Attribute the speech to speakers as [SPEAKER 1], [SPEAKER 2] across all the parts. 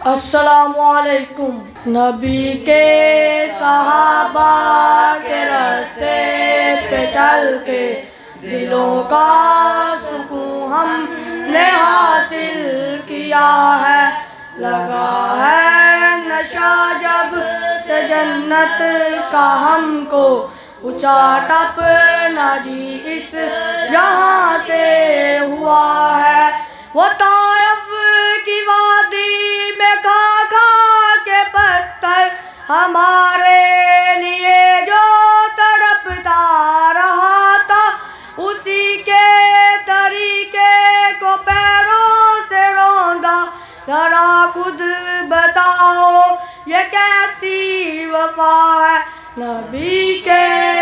[SPEAKER 1] السلام علیکم۔ نبی کے صحابہ کے راستے پہ چل کے دلوں کا سکون ہم نے حاصل کیا ہے، لگا ہے نشہ جب سے جنت کا ہم کو، اونچا ٹپنا جی اس جہاں سے ہوا ہے۔ وہ طائف کی وادی میں کھا کھا کے پتھر ہمارے لیے جو تڑپتا رہا تھا، اسی کے طریقے کو پیروں سے روندا، ذرا خود بتاؤ یہ کیسی وفا ہے۔ نبی کے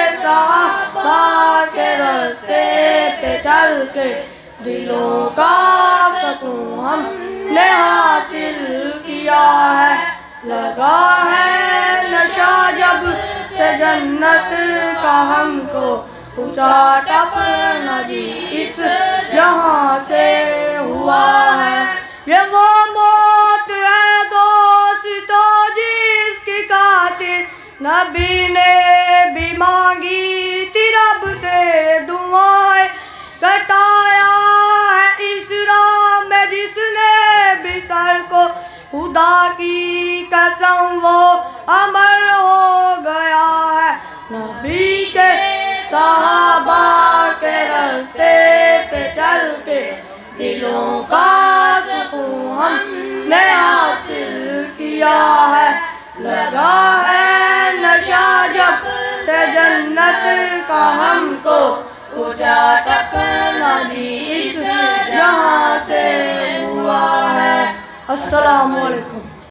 [SPEAKER 1] صحابہ کے راستے پہ چل کے دلوں کا سکون ہم نے حاصل کیا ہے، لگا ہے نشہ جب سے جنت کا ہم کو، اونچا ٹپنا جی اس جہاں سے ہوا ہے۔ یہ وہ موت ہے دوستو جس کی خاطر نبی نے بھی مانگی تھی رب سے دعائیں، کٹایا ہے اس راہ میں جس نے بھی سر کو، خدا کی قسم وہ امر ہو گیا ہے۔ نبی کے صحابہ کے راستے پہ چل کے دلوں کا سکون ہم نے حاصل کیا ہے، لگا ہے نشہ جب سے جنت کا ہم کو، اونچا ٹپنا جی اس جہاں سے ہوا ہے۔ السلام علیکم۔